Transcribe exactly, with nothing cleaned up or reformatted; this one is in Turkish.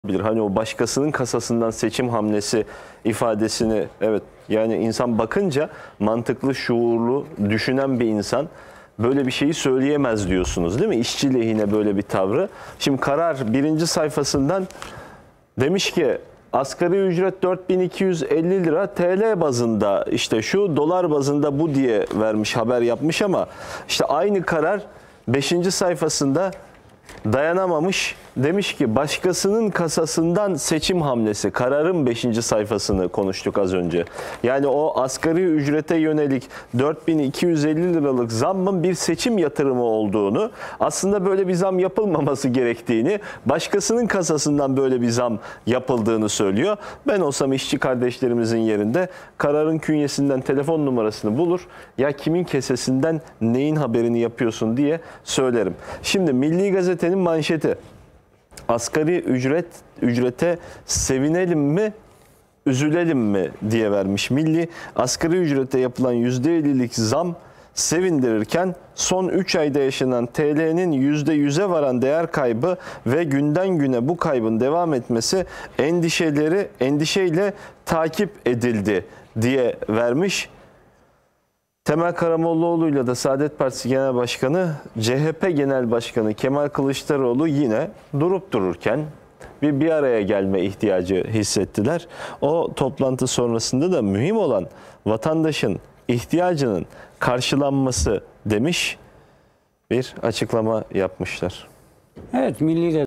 bilir. Hani o başkasının kasasından seçim hamlesi ifadesini, evet, yani insan bakınca mantıklı, şuurlu, düşünen bir insan böyle bir şeyi söyleyemez diyorsunuz değil mi? İşçi lehine böyle bir tavrı. Şimdi Karar birinci sayfasından demiş ki asgari ücret dört bin iki yüz elli lira, T L bazında işte şu, dolar bazında bu diye vermiş, haber yapmış ama işte aynı Karar beşinci sayfasında dayanamamış. Demiş ki başkasının kasasından seçim hamlesi. Kararın beşinci sayfasını konuştuk az önce. Yani o asgari ücrete yönelik dört bin iki yüz elli liralık zammın bir seçim yatırımı olduğunu, aslında böyle bir zam yapılmaması gerektiğini, başkasının kasasından böyle bir zam yapıldığını söylüyor. Ben olsam işçi kardeşlerimizin yerinde Kararın künyesinden telefon numarasını bulur, ya kimin kesesinden neyin haberini yapıyorsun diye söylerim. Şimdi Milli Gazete'nin manşeti: asgari ücret ücrete sevinelim mi, üzülelim mi diye vermiş. Milli, asgari ücrete yapılan yüzde ellilik zam sevindirirken son üç ayda yaşanan T L'nin yüzde yüze varan değer kaybı ve günden güne bu kaybın devam etmesi endişeleri endişeyle takip edildi diye vermiş. Temel Karamollaoğlu'yla da Saadet Partisi Genel Başkanı, C H P Genel Başkanı Kemal Kılıçdaroğlu yine durup dururken bir bir araya gelme ihtiyacı hissettiler. O toplantı sonrasında da mühim olan vatandaşın ihtiyacının karşılanması demiş, bir açıklama yapmışlar. Evet, Milli